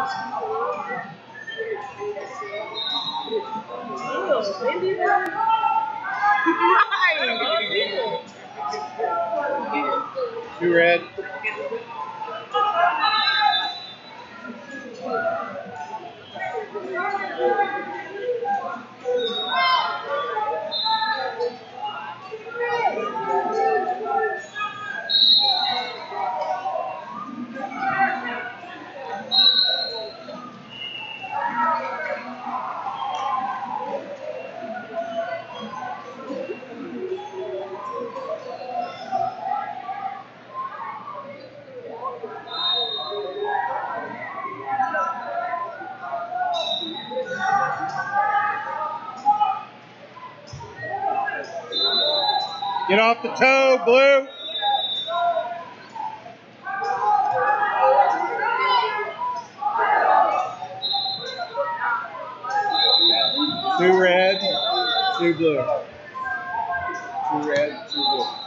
Two red. Get off the toe, blue. Two red, two blue. Two red, two blue.